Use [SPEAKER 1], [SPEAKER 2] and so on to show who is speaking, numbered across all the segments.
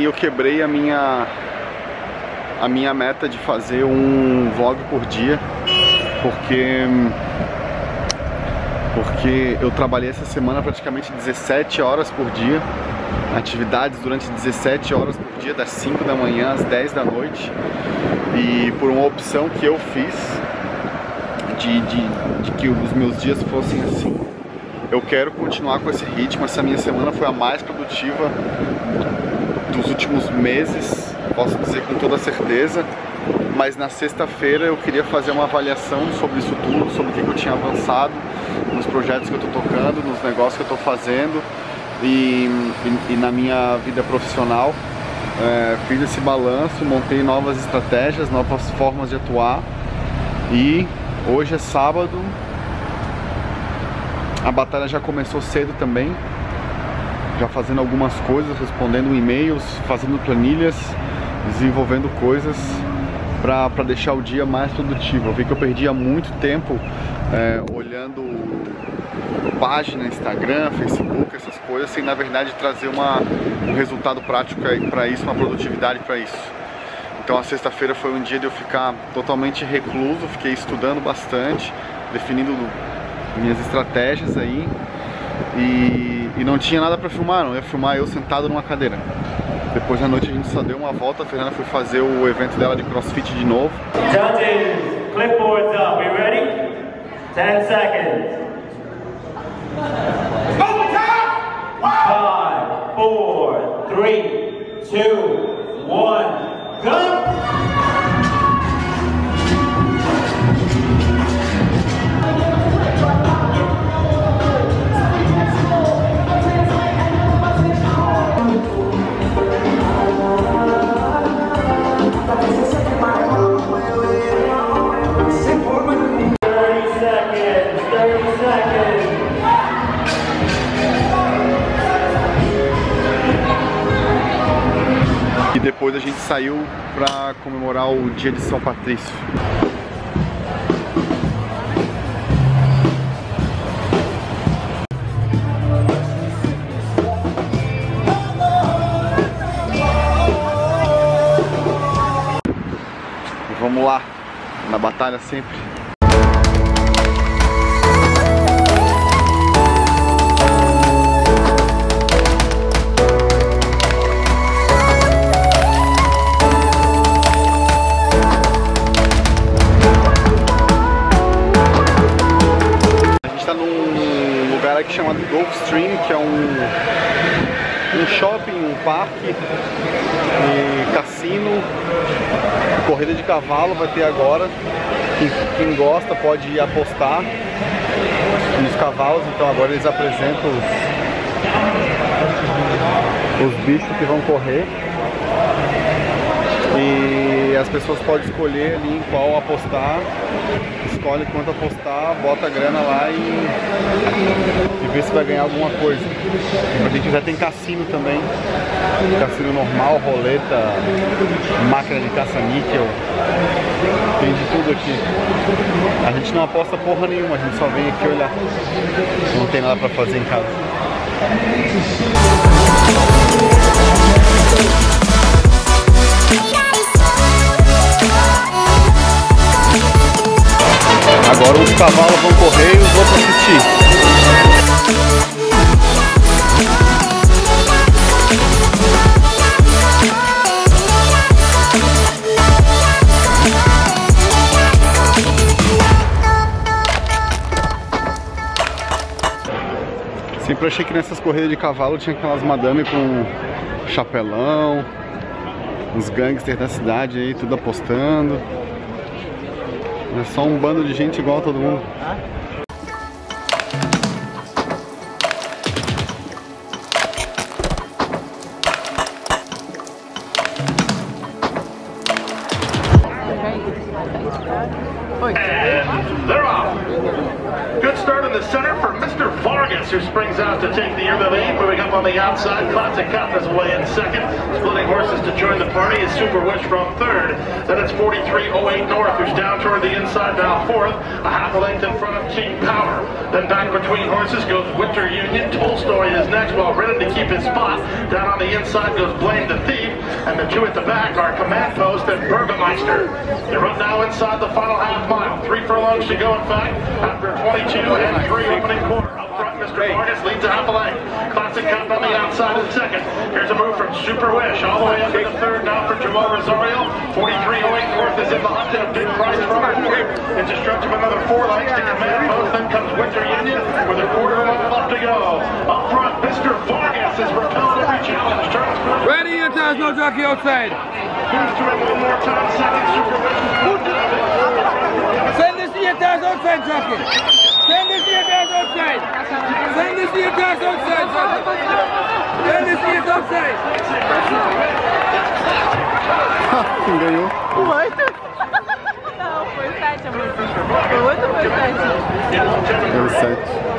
[SPEAKER 1] eu quebrei a minha meta de fazer um vlog por dia, porque eu trabalhei essa semana praticamente 17 horas por dia, atividades durante 17 horas por dia, das 5 da manhã às 10 da noite, e por uma opção que eu fiz de que os meus dias fossem assim, eu quero continuar com esse ritmo. Essa minha semana foi a mais produtiva dos últimos meses, posso dizer com toda certeza, mas na sexta-feira eu queria fazer uma avaliação sobre isso tudo, sobre o que eu tinha avançado nos projetos que eu estou tocando, nos negócios que eu estou fazendo e na minha vida profissional. Fiz esse balanço, montei novas estratégias, novas formas de atuar, e hoje é sábado, a batalha já começou cedo também, já fazendo algumas coisas, respondendo e-mails, fazendo planilhas, desenvolvendo coisas para deixar o dia mais produtivo. Eu vi que eu perdia muito tempo olhando página, Instagram, Facebook, essas coisas, sem na verdade trazer um resultado prático para isso, uma produtividade para isso. Então a sexta-feira foi um dia de eu ficar totalmente recluso, fiquei estudando bastante, definindo minhas estratégias aí, e não tinha nada para filmar, não ia filmar eu sentado numa cadeira. Depois da noite a gente só deu uma volta, a Fernanda foi fazer o evento dela de CrossFit de novo.
[SPEAKER 2] Judges, clipboards up, we ready? 10 seconds. 5, 4, 3, 2, 1, go!
[SPEAKER 1] E depois a gente saiu para comemorar o dia de São Patrício. E vamos lá, na batalha sempre. Aqui chamado Gulfstream, que é um shopping, um parque e cassino, corrida de cavalo vai ter agora. Quem gosta pode ir apostar nos cavalos, então agora eles apresentam os bichos que vão correr e as pessoas podem escolher ali em qual apostar, escolhe quanto apostar, bota a grana lá e vê se vai ganhar alguma coisa. Pra quem quiser tem cassino também, cassino normal, roleta, máquina de caça-níquel, tem de tudo aqui. A gente não aposta porra nenhuma, a gente só vem aqui olhar, não tem nada pra fazer em casa. Agora os cavalos vão correr e os outros assistir. Sempre achei que nessas corridas de cavalo tinha aquelas madame com chapelão, uns gangsters da cidade aí, tudo apostando. É só um bando de gente igual a todo mundo.
[SPEAKER 3] And they're off. Good start in the center for Mr. Vargas. Vargas, who springs out to take the early lead. Moving up on the outside, Classic Cup is away in second. Splitting horses to join the party is Super Wish from third. Then it's 4308 North, who's down toward the inside, now fourth. A half a length in front of King Power. Then back between horses goes Winter Union. Tolstoy is next, while ready to keep his spot. Down on the inside goes Blame the Thief. And the two at the back are Command Post and Burgermeister. They run now inside the final half mile. 3 furlongs to go, in fact, after 22 and 3 opening quarter. Up front, Mr. Vargas leads a half a length. Classic Cup on the outside in second. Here's a move from Super Wish all the way up to the third now for Jamal Rosario. 4308 North is in the hunt and a big price from it. It's a stretch of another 4 lengths to Command Post. Then comes Winter Union with a quarter of a mile left to go. Up front, Mr. Vargas is repelled every challenge.
[SPEAKER 4] Ready, and there's no jockey outside.
[SPEAKER 3] Here's to it one more time. Second, Super Wish is put down.
[SPEAKER 4] Send this to your tires outside, jockey. Send this to your tires outside. Send this to your tires outside, jockey. Send this to your outside.
[SPEAKER 1] Quem ganhou?
[SPEAKER 5] O 8? Não, foi o 7, amor. Foi o 8 ou foi o 7?
[SPEAKER 1] Foi o 7.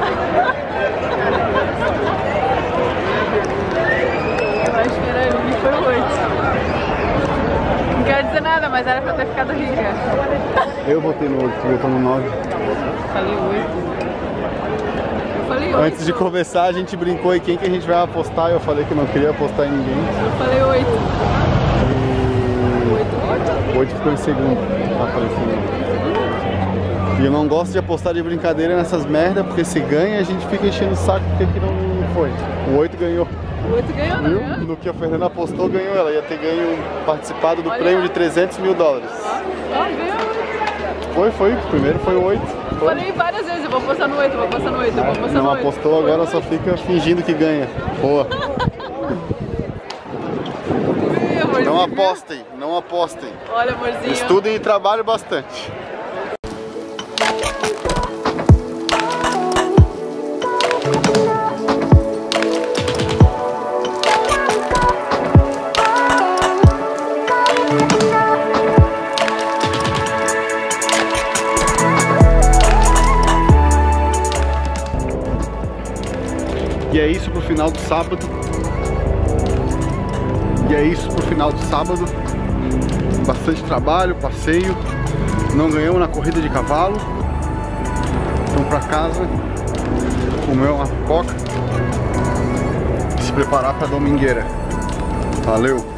[SPEAKER 5] Eu acho que era eu e foi o 8. Não quero dizer nada, mas era pra ter ficado rica.
[SPEAKER 1] Eu votei no 8, tu votou no 9.
[SPEAKER 5] Falei 8. Eu falei 8.
[SPEAKER 1] Antes de começar a gente brincou em quem que a gente vai apostar. Eu falei que não queria apostar em ninguém.
[SPEAKER 5] Eu falei 8.
[SPEAKER 1] O 8 ficou em segundo, aparecendo. E eu não gosto de apostar de brincadeira nessas merda, porque se ganha a gente fica enchendo o saco porque que não foi. O 8 ganhou.
[SPEAKER 5] O 8 ganhou, não
[SPEAKER 1] Viu?
[SPEAKER 5] ganhou?
[SPEAKER 1] No que a Fernanda apostou, ganhou. Ela ia ter ganho, participado do prêmio de 300 mil dólares.
[SPEAKER 5] Ó, ganhou.
[SPEAKER 1] Foi. Primeiro foi o 8. Foi.
[SPEAKER 5] Falei várias vezes, eu vou apostar no 8, eu vou apostar no 8, eu vou apostar no 8.
[SPEAKER 1] Não apostou, agora só fica fingindo que ganha. Boa. Não apostem, não apostem.
[SPEAKER 5] Olha, amorzinho.
[SPEAKER 1] Estudem e trabalhem bastante. E é isso pro final do sábado. Bastante trabalho, passeio. Não ganhamos na corrida de cavalo. Vamos pra casa, comer uma pipoca e se preparar pra domingueira. Valeu!